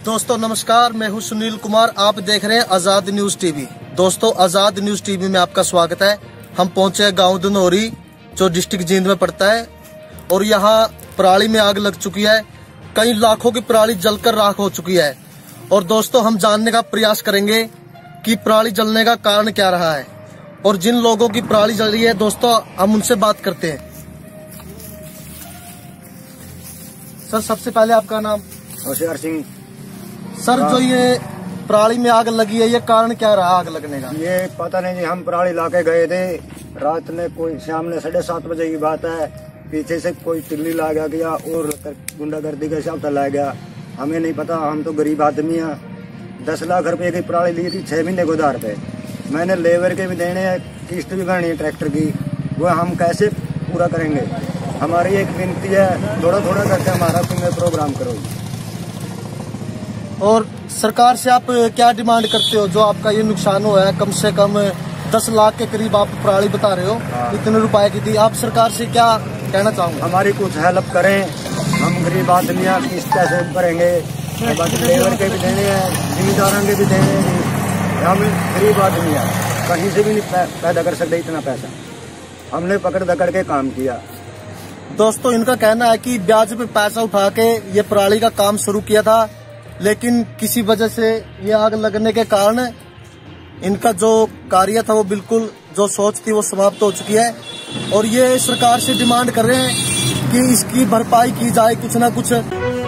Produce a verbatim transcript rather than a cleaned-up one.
दोस्तों नमस्कार, मैं हूं सुनील कुमार। आप देख रहे हैं आजाद न्यूज टीवी। दोस्तों आजाद न्यूज टीवी में आपका स्वागत है। हम पहुंचे गांव धनौरी जो डिस्ट्रिक्ट जींद में पड़ता है और यहां पराली में आग लग चुकी है। कई लाखों की पराली जलकर राख हो चुकी है। और दोस्तों हम जानने का प्रयास करेंगे कि पराली जलने का कारण क्या रहा है और जिन लोगों की पराली जल रही है दोस्तों हम उनसे बात करते हैं। सर सबसे पहले आपका नाम? होशियार सिंह। सर जो ये पराली में आग लगी है ये कारण क्या रहा आग लगने का? ये पता नहीं जी, हम पराली लाके गए थे रात में, कोई शाम ने साढ़े सात बजे की बात है। पीछे से कोई तिल्ली ला गया गया और गुंडागर्दी के हिसाब से ला गया, हमें नहीं पता। हम तो गरीब आदमी हैं। दस लाख रुपए की पराली ली थी छह महीने के उधार पे। मैंने लेबर के भी देने हैं, किस्त भी भरनी है ट्रैक्टर की, वो हम कैसे पूरा करेंगे? हमारी एक विनती है, थोड़ा थोड़ा करके हमारा तुम्हें प्रोग्राम करो। और सरकार से आप क्या डिमांड करते हो? जो आपका ये नुकसान हुआ है कम से कम दस लाख के करीब आप पराली बता रहे हो, इतने रुपए की थी, आप सरकार से क्या कहना चाहूँगा? हमारी कुछ हेल्प करें, हम गरीब आदमी हैं, किस्त कैसे करेंगे? बाकी लेबर के भी देने हैं, जिम्मेदारों के भी देने हैं। हम गरीब आदमी हैं, कहीं से भी नहीं पैदा कर सकते इतना पैसा। हमने पकड़ दकड़ के काम किया। दोस्तों इनका कहना है कि ब्याज पे पैसा उठा के ये पराली का काम शुरू किया था, लेकिन किसी वजह से ये आग लगने के कारण इनका जो कार्य था वो बिल्कुल जो सोच थी वो समाप्त हो चुकी है। और ये सरकार से डिमांड कर रहे हैं कि इसकी भरपाई की जाए कुछ ना कुछ।